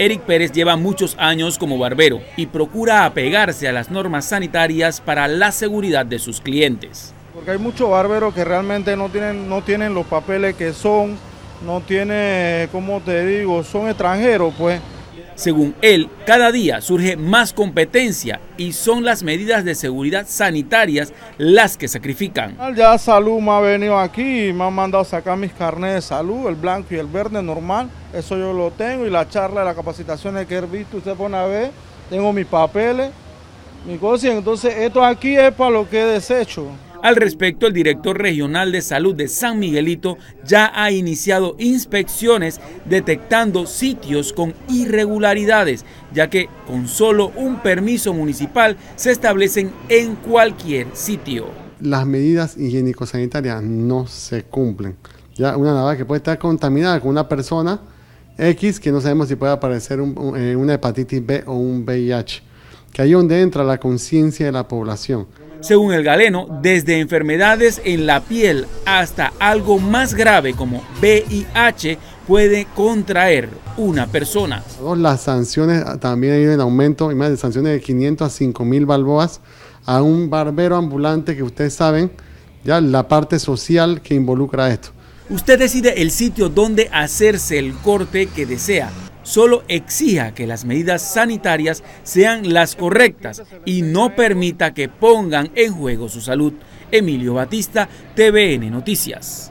Eric Pérez lleva muchos años como barbero y procura apegarse a las normas sanitarias para la seguridad de sus clientes. Porque hay muchos barberos que realmente no tienen los papeles que son, no tienen, como te digo, son extranjeros, pues. Según él, cada día surge más competencia y son las medidas de seguridad sanitarias las que sacrifican. Ya Salud me ha venido aquí y me han mandado sacar mis carnets de salud, el blanco y el verde normal, eso yo lo tengo, y la charla de las capacitaciones que he visto, usted pone a ver, tengo mis papeles, mi cosa, y entonces esto aquí es para lo que he deshecho. Al respecto, el director regional de salud de San Miguelito ya ha iniciado inspecciones detectando sitios con irregularidades, ya que con solo un permiso municipal se establecen en cualquier sitio. Las medidas higiénico-sanitarias no se cumplen. Ya una navaja que puede estar contaminada con una persona X que no sabemos si puede aparecer una hepatitis B o un VIH, que ahí es donde entra la conciencia de la población. Según el galeno, desde enfermedades en la piel hasta algo más grave como VIH puede contraer una persona. Las sanciones también han ido en aumento, y más de sanciones de 500 a 5.000 balboas a un barbero ambulante, que ustedes saben ya la parte social que involucra esto. Usted decide el sitio donde hacerse el corte que desea. Solo exija que las medidas sanitarias sean las correctas y no permita que pongan en juego su salud. Emilio Batista, TVN Noticias.